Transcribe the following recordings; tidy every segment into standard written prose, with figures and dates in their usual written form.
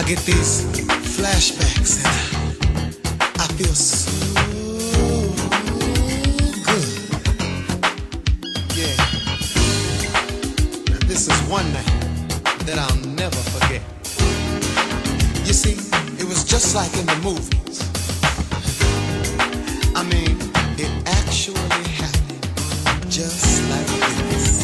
get these flashbacks and I feel so good. Yeah. Now this is one night that I'll never forget. You see, it was just like in the movies. I mean, it actually happened just like this.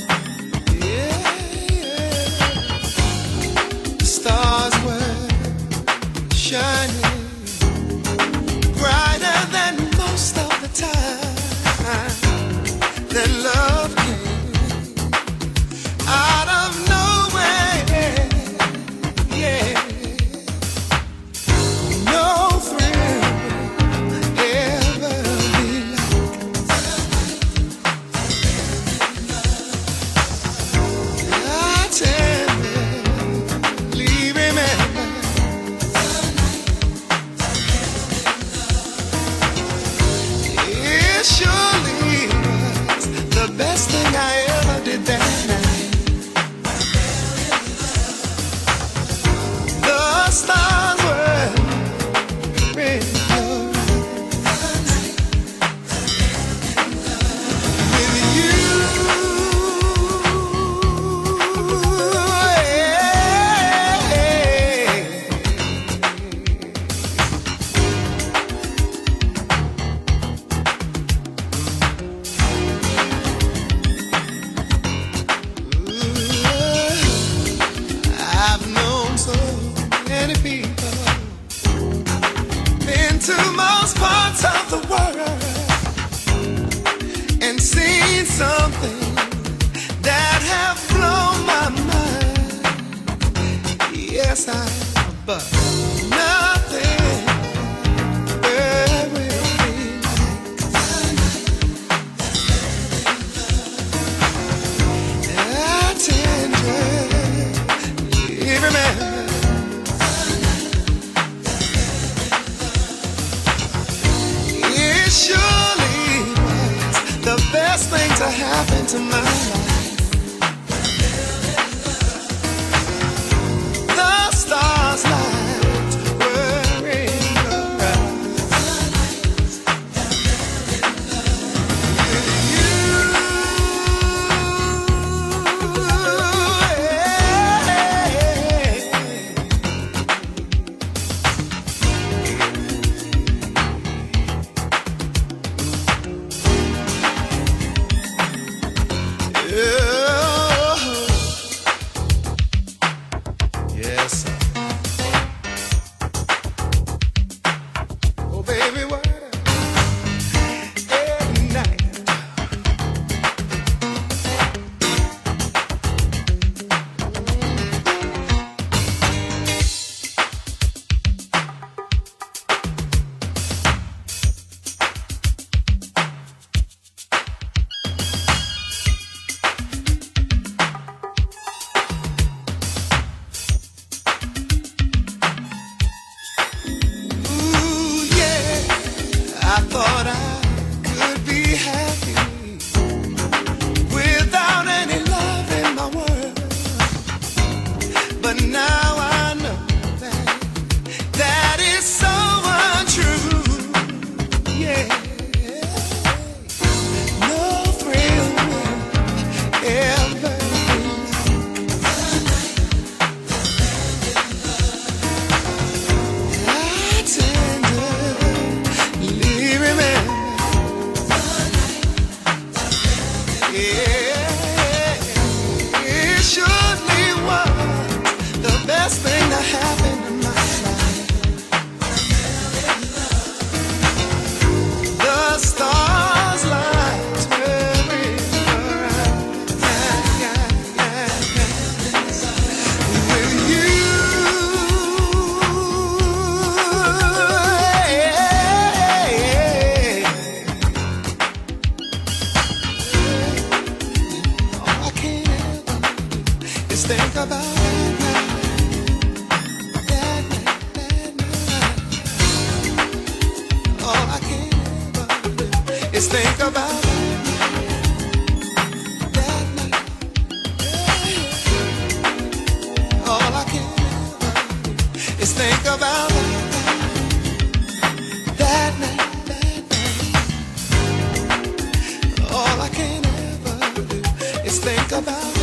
Stars were shining brighter than most of the time. Then love came out of nowhere. Yeah, no thrill ever be like. I tell surely was the best thing I ever did that night. The stars were red with you. I've known so many people, been to most parts of the world, and seen something that have blown my mind. Yes, I have, but nothing will be like I tender. Remember, it surely was the best thing to happen to my life. The stars' lights were in your eyes. Yes, sir. Oh, baby, what every night. I thought I could be happy without any love in my world, but now I know that is so untrue. Yeah, no thrill will ever be. I tenderly remember. Yeah, it surely was the best thing that happened in my life. The stars' lights were in your eyes. With you. Think about that night, that night, that night. All I can ever do is think about that night. All I can ever do I can ever do is think about